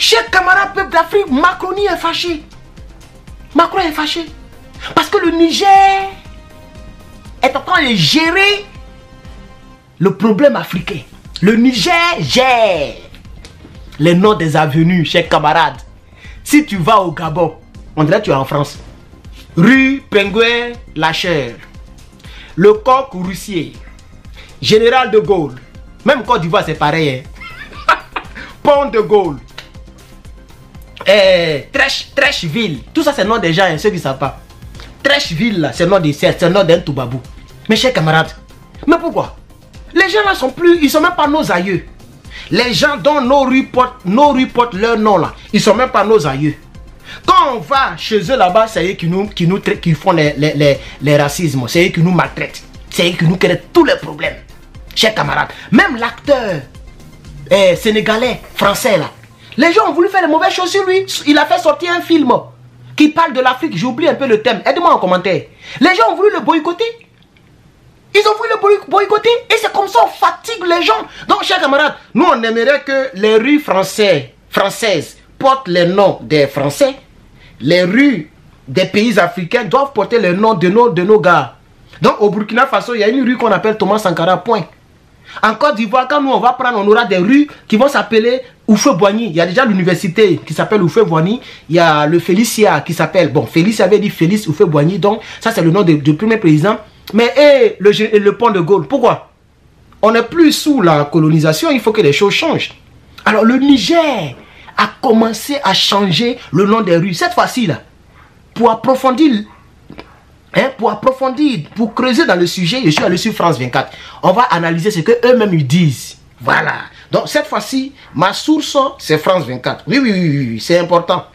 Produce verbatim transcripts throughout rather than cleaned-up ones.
Chers camarades peuple d'Afrique, Macron est fâché. Macron est fâché. Parce que le Niger est en train de gérer le problème africain. Le Niger gère les noms des avenues, chers camarades. Si tu vas au Gabon, on dirait que tu es en France. Rue Pingouin Lacher, le coq Roussier, Général de Gaulle. Même Côte d'Ivoire c'est pareil. Hein? Pont de Gaulle. Eh, Trècheville. Tout ça c'est le nom des gens, hein, ceux qui ne savent pas. Trècheville, c'est le nom d'un Toubabou. Mes chers camarades, mais pourquoi? Les gens là sont plus, ils sont même pas nos aïeux. Les gens dont nos rues portent, nos rues portent leur nom là, ils sont même pas nos aïeux. Quand on va chez eux là-bas, c'est eux qui nous, qui nous qui font les, les, les, les racismes, c'est eux qui nous maltraitent, c'est eux qui nous créent tous les problèmes. Chers camarades, même l'acteur eh, sénégalais, français là, les gens ont voulu faire les mauvaises choses sur lui. Il a fait sortir un film qui parle de l'Afrique, j'oublie un peu le thème, aidez-moi en commentaire. Les gens ont voulu le boycotter. Ils ont voulu le boycotter et c'est comme ça on fatigue les gens. Donc, chers camarades, nous on aimerait que les rues françaises, françaises portent les noms des Français. Les rues des pays africains doivent porter les noms de nos, de nos gars. Donc, au Burkina Faso, il y a une rue qu'on appelle Thomas Sankara, point. En Côte d'Ivoire, quand nous on va prendre, on aura des rues qui vont s'appeler Oufé-Boigny. Il y a déjà l'université qui s'appelle Oufé-Boigny. Il y a le Félicia qui s'appelle, bon, Félicia avait dit Félix Oufé-Boigny. Donc, ça c'est le nom du premier président. Mais et le, le pont de Gaulle, pourquoi? On n'est plus sous la colonisation, il faut que les choses changent. Alors le Niger a commencé à changer le nom des rues. Cette fois-ci, là, pour approfondir, hein, pour approfondir, pour creuser dans le sujet, je suis allé sur France vingt-quatre. On va analyser ce qu'eux-mêmes ils disent. Voilà. Donc cette fois-ci, ma source, c'est France vingt-quatre. Oui, oui, oui, oui, c'est important.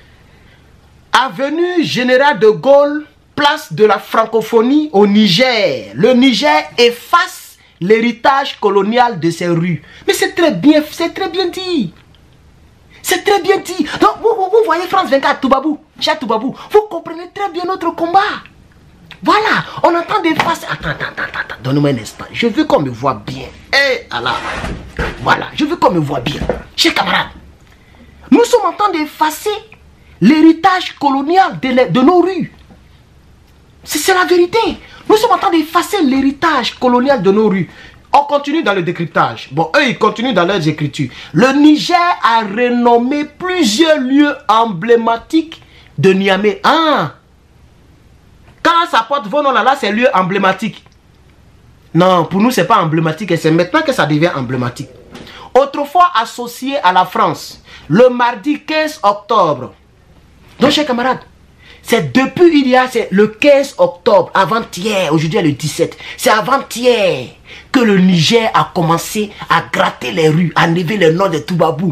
Avenue Général de Gaulle, place de la francophonie au Niger. Le Niger efface l'héritage colonial de ses rues. Mais c'est très bien, c'est très bien dit. C'est très bien dit. Donc vous, vous, vous voyez France vingt-quatre, Toubabou, cher Toubabou, vous comprenez très bien notre combat. Voilà, on est en train d'effacer. Attends, attends, attends, attends, donne-moi un instant. Je veux qu'on me voit bien. Eh, Allah. Voilà, je veux qu'on me voit bien. Chers camarades, nous sommes en train d'effacer l'héritage colonial de, de nos rues. C'est la vérité. Nous sommes en train d'effacer l'héritage colonial de nos rues. On continue dans le décryptage. Bon, eux, ils continuent dans leurs écritures. Le Niger a renommé plusieurs lieux emblématiques de Niamey. Ah! Quand ça porte vos noms là, là c'est lieu emblématique. Non, pour nous, c'est pas emblématique. Et c'est maintenant que ça devient emblématique. Autrefois associé à la France, le mardi quinze octobre. Donc, chers camarades, c'est depuis il y a, c'est le quinze octobre, avant-hier, aujourd'hui le dix-sept, c'est avant-hier que le Niger a commencé à gratter les rues, à enlever le nom de Toubabou.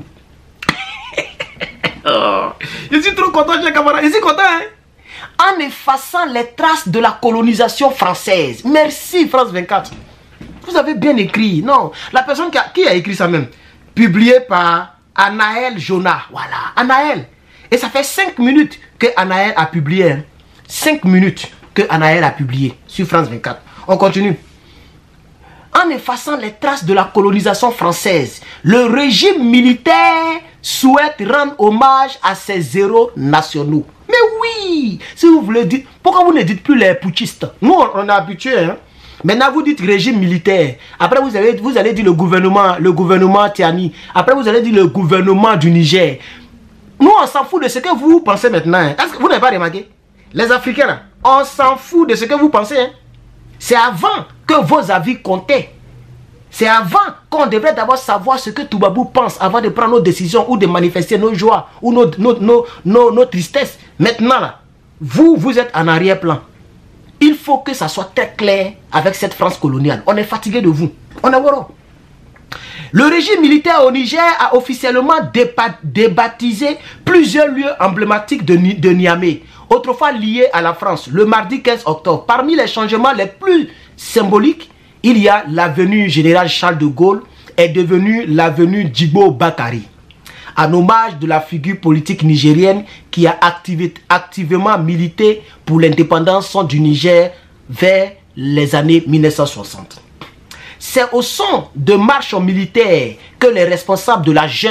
Oh, je suis trop content, chers camarades, je suis content, hein? En effaçant les traces de la colonisation française. Merci France vingt-quatre. Vous avez bien écrit, non? La personne qui a, qui a écrit ça même, publié par Anaël Jonah, voilà, Anaël. Et ça fait cinq minutes que Anaël a publié. Hein. cinq minutes que Anaël a publié sur France vingt-quatre. On continue. En effaçant les traces de la colonisation française, le régime militaire souhaite rendre hommage à ses héros nationaux. Mais oui, si vous voulez dire, pourquoi vous ne dites plus les putschistes? Nous, on, on est habitués. Hein. Maintenant, vous dites régime militaire. Après, vous allez, vous allez dire le gouvernement, le gouvernement Tiani. Après, vous allez dire le gouvernement du Niger. Nous, on s'en fout de ce que vous pensez maintenant. Hein. Est-ce que vous n'avez pas remarqué? Les Africains, là, on s'en fout de ce que vous pensez. Hein. C'est avant que vos avis comptaient. C'est avant qu'on devrait d'abord savoir ce que Toubabou pense avant de prendre nos décisions ou de manifester nos joies ou nos, nos, nos, nos, nos tristesses. Maintenant, là, vous, vous êtes en arrière-plan. Il faut que ça soit très clair avec cette France coloniale. On est fatigué de vous. On est voilà. Le régime militaire au Niger a officiellement débaptisé plusieurs lieux emblématiques de, de Niamey, autrefois liés à la France, le mardi quinze octobre. Parmi les changements les plus symboliques, il y a l'avenue Général Charles de Gaulle est devenue l'avenue Djibo Bakari, en hommage de la figure politique nigérienne qui a activé, activement milité pour l'indépendance du Niger vers les années mille neuf cent soixante. C'est au son de marches militaires que les responsables de la junte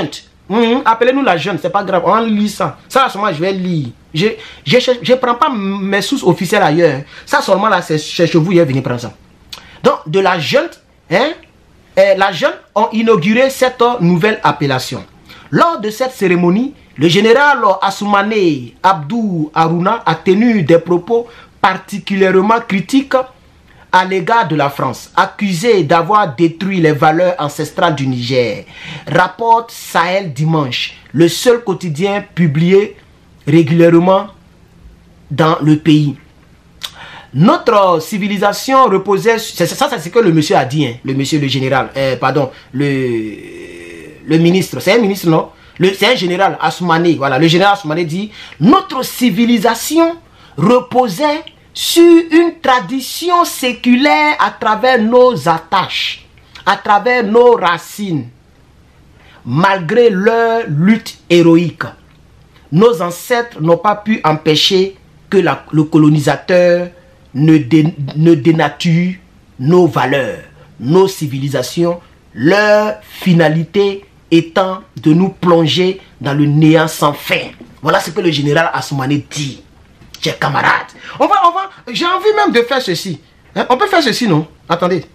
Mmh, appelez-nous la jeune, c'est pas grave, on lit ça. Ça seulement je vais lire. Je je, je, je prends pas mes sources officielles ailleurs. Ça seulement là, c'est chez vous, il est venu prendre ça. Donc, de la jeune, hein, eh, la jeune ont inauguré cette nouvelle appellation. Lors de cette cérémonie, le général Assoumane Abdou Harouna a tenu des propos particulièrement critiques à l'égard de la France, accusé d'avoir détruit les valeurs ancestrales du Niger. Rapporte Sahel Dimanche, le seul quotidien publié régulièrement dans le pays. Notre civilisation reposait... C'est ça, c'est ce que le monsieur a dit, hein, le monsieur, le général, euh, pardon, le, le ministre, c'est un ministre, non? C'est un général, Assoumane, voilà, le général Assoumane dit, notre civilisation reposait sur une tradition séculaire à travers nos attaches, à travers nos racines. Malgré leur lutte héroïque, nos ancêtres n'ont pas pu empêcher que la, le colonisateur ne, dé, ne dénature nos valeurs, nos civilisations, leur finalité étant de nous plonger dans le néant sans fin. Voilà ce que le général Assoumane dit. Chers camarades, on va, on va, j'ai envie même de faire ceci. Hein? On peut faire ceci, non? Attendez.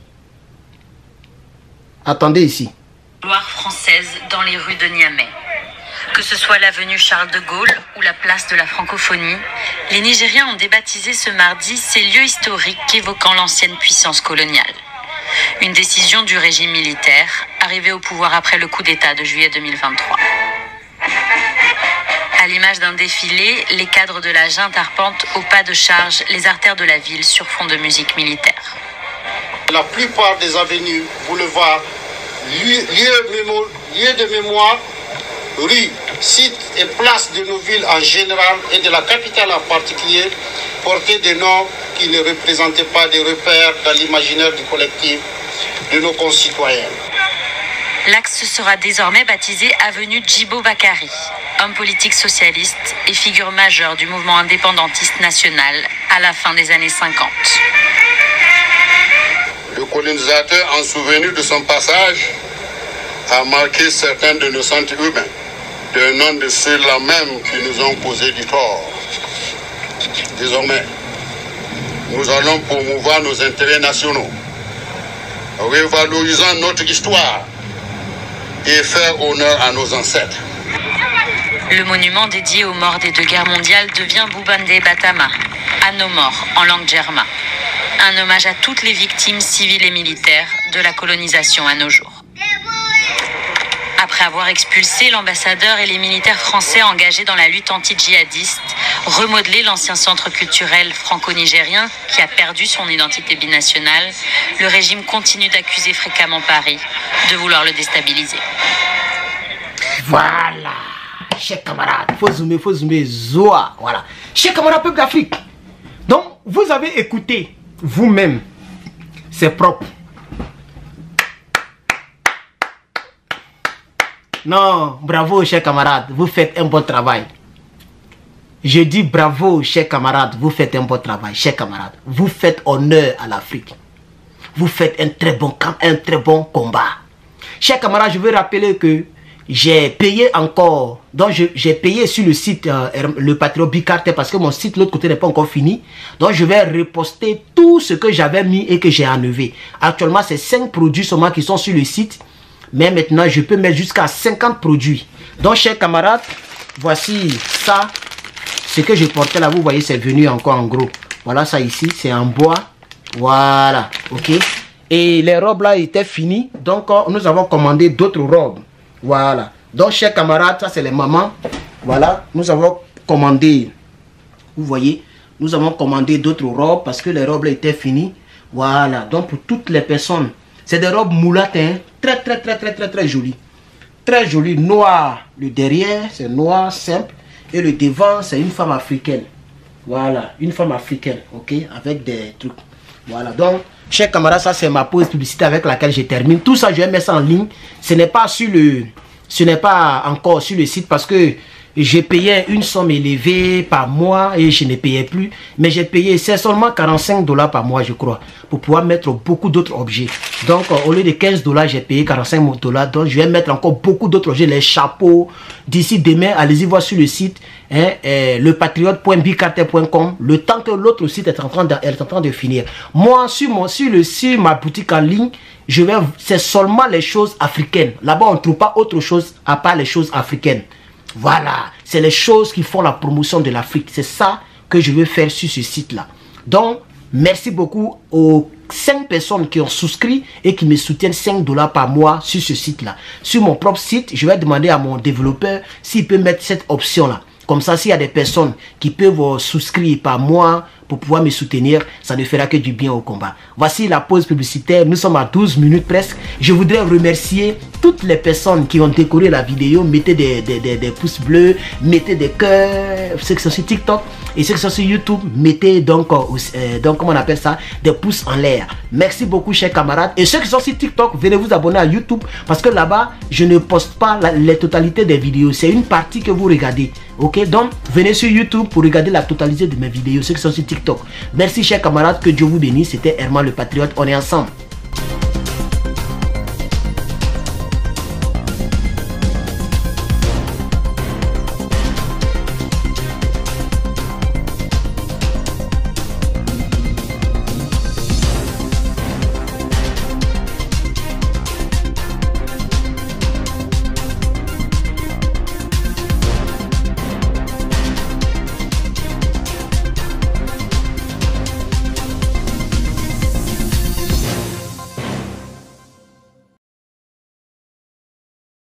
Attendez ici. Gloire française dans les rues de Niamey. Que ce soit l'avenue Charles de Gaulle ou la place de la francophonie, les Nigériens ont débaptisé ce mardi ces lieux historiques évoquant l'ancienne puissance coloniale. Une décision du régime militaire, arrivée au pouvoir après le coup d'État de juillet deux mille vingt-trois. À l'image d'un défilé, les cadres de la junte arpentent au pas de charge les artères de la ville sur fond de musique militaire. La plupart des avenues, boulevards, lieux, lieux de mémoire, rues, sites et places de nos villes en général et de la capitale en particulier portaient des noms qui ne représentaient pas des repères dans l'imaginaire du collectif de nos concitoyens. L'axe sera désormais baptisé avenue Djibo Bakari, homme politique socialiste et figure majeure du mouvement indépendantiste national à la fin des années cinquante. Le colonisateur, en souvenir de son passage, a marqué certains de nos centres urbains, d'un nom de ceux-là même qui nous ont causé du tort. Désormais, nous allons promouvoir nos intérêts nationaux, revalorisant notre histoire et faire honneur à nos ancêtres. Le monument dédié aux morts des deux guerres mondiales devient Boubandé Batama, à nos morts en langue djerma. Un hommage à toutes les victimes civiles et militaires de la colonisation à nos jours. Après avoir expulsé l'ambassadeur et les militaires français engagés dans la lutte anti-djihadiste, remodelé l'ancien centre culturel franco-nigérien qui a perdu son identité binationale, le régime continue d'accuser fréquemment Paris de vouloir le déstabiliser. Voilà, chers camarades, faut zoomer, faut zoomer, zoa, voilà. Chers camarades, peuple d'Afrique, donc vous avez écouté vous-même, c'est propre. Non, bravo, chers camarades, vous faites un bon travail. Je dis bravo, chers camarades, vous faites un bon travail, chers camarades. Vous faites honneur à l'Afrique. Vous faites un très bon camp, un très bon combat. Chers camarades, je veux rappeler que j'ai payé encore, donc j'ai payé sur le site euh, le Patriot Bicarte parce que mon site l'autre côté n'est pas encore fini. Donc je vais reposter tout ce que j'avais mis et que j'ai enlevé. Actuellement, c'est cinq produits seulement qui sont sur le site. Mais maintenant, je peux mettre jusqu'à cinquante produits. Donc, chers camarades, voici ça. Ce que je portais là, vous voyez, c'est venu encore en gros. Voilà, ça ici, c'est en bois. Voilà, ok. Et les robes là étaient finies. Donc, nous avons commandé d'autres robes. Voilà. Donc, chers camarades, ça c'est les mamans. Voilà, nous avons commandé. Vous voyez, nous avons commandé d'autres robes parce que les robes là étaient finies. Voilà, donc pour toutes les personnes. C'est des robes moulates, hein? Très, très, très, très, très, très jolies. Très jolies, noir. Le derrière, c'est noir, simple. Et le devant, c'est une femme africaine. Voilà, une femme africaine, ok? Avec des trucs. Voilà, donc, chers camarades, ça, c'est ma pause publicité avec laquelle je termine. Tout ça, je vais mettre ça en ligne. Ce n'est pas sur le... Ce n'est pas encore sur le site parce que j'ai payé une somme élevée par mois et je ne payais plus. Mais j'ai payé, c'est seulement quarante-cinq dollars par mois, je crois, pour pouvoir mettre beaucoup d'autres objets. Donc, euh, au lieu de quinze dollars, j'ai payé quarante-cinq dollars. Donc, je vais mettre encore beaucoup d'autres objets, les chapeaux. D'ici demain, allez-y voir sur le site, hein, euh, le patriote point bicartel point com. Le temps que l'autre site est en train de, est en train de finir. Moi, sur, mon, sur, le, sur ma boutique en ligne, je vais, c'est seulement les choses africaines. Là-bas, on ne trouve pas autre chose à part les choses africaines. Voilà, c'est les choses qui font la promotion de l'Afrique. C'est ça que je veux faire sur ce site-là. Donc, merci beaucoup aux cinq personnes qui ont souscrit et qui me soutiennent cinq dollars par mois sur ce site-là. Sur mon propre site, je vais demander à mon développeur s'il peut mettre cette option-là. Comme ça, s'il y a des personnes qui peuvent souscrire par mois pour pouvoir me soutenir, ça ne fera que du bien au combat. Voici la pause publicitaire. Nous sommes à douze minutes presque. Je voudrais remercier toutes les personnes qui ont décoré la vidéo. Mettez des, des, des, des pouces bleus, mettez des cœurs, ceux qui sont sur TikTok et ceux qui sont sur YouTube, mettez donc, euh, donc comment on appelle ça, des pouces en l'air. Merci beaucoup, chers camarades. Et ceux qui sont sur TikTok, venez vous abonner à YouTube parce que là-bas, je ne poste pas la, la totalité des vidéos. C'est une partie que vous regardez. Ok, donc venez sur YouTube pour regarder la totalité de mes vidéos, ceux qui sont sur TikTok. Merci chers camarades, que Dieu vous bénisse. C'était Herman le Patriote, on est ensemble.